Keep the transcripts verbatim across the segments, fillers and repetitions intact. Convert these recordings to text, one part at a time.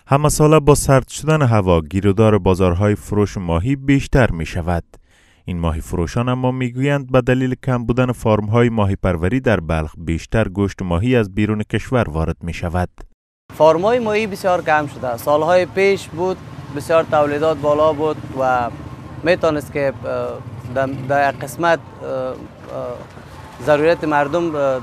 همه ساله با سرد شدن هوا گیرودار بازارهای فروش ماهی بیشتر می شود. این ماهی فروشان اما می گویند به دلیل کم بودن فارم‌های ماهی پروری در بلخ بیشتر گوشت ماهی از بیرون کشور وارد می شود. فارم‌های ماهی بسیار کم شده. سالهای پیش بود بسیار تولیدات بالا بود و می تونست که در قسمت ضرورت مردم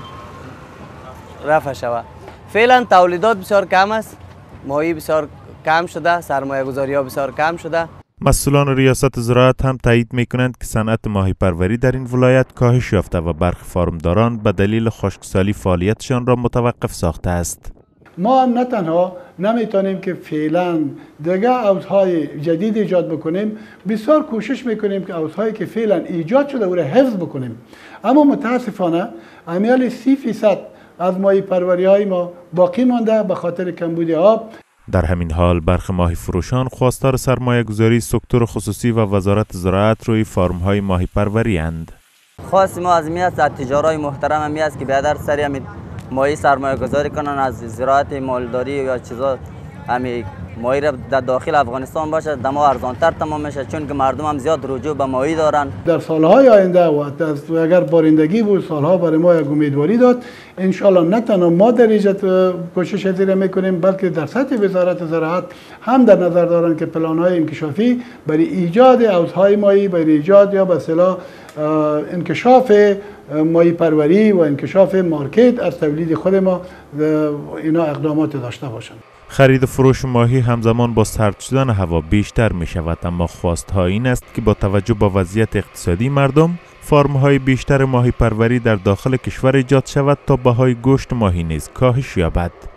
رفع شود. فعلا تولیدات بسیار کم است. ماهی بسیار کم شده، سرمایه گذاری ها بسیار کم شده. مسئولان ریاست زراعت هم تایید می کنند که صنعت ماهی پروری در این ولایت کاهش یافته و برخی فارمداران به دلیل خشکسالی فعالیتشان را متوقف ساخته است. ما نه تنها نمیتونیم که فعلا دیگه عوضهای جدید ایجاد بکنیم، بسیار کوشش میکنیم که عوضهایی که فعلا ایجاد شده او را حفظ بکنیم، اما متاسفانه امیال سی فیصد از ماهی پروری های ما باقی مانده به خاطر کمبود آب. در همین حال برخی ماهی فروشان خواستار سرمایه گذاری سکتور خصوصی و وزارت زراعت روی فارم های ماهی پروری اند. خواست ما از میاد از تجارای محترم همی است که بیادر سری همی ماهی سرمایه گذاری کنن، از زراعت مالداری یا چیزا همی ماهی را در داخل افغانستان باشه، دما ارزانتر تمام میشه، چون که مردم هم زیاد رجوع به ماهی دارن. در سالهای آینده و اگر بارندگی بود سالها برای ما یک امیدواری داد. ان شاءالله نه تنها ما در ایجاد کوشش زیر میکنیم، بلکه در سطح وزارت زراعت هم در نظر دارن که پلان‌های انکشافی برای ایجاد حوض‌های ماهی، برای ایجاد یا به اصطلاح انکشاف ماهی پروری و انکشاف مارکت از تولید خود ما اینا اقدامات داشته باشند. خرید و فروش ماهی همزمان با سرد شدن هوا بیشتر می شود، اما خواستها این است که با توجه به وضعیت اقتصادی مردم فارم های بیشتر ماهی پروری در داخل کشور ایجاد شود تا بهای گوشت ماهی نیز کاهش یابد.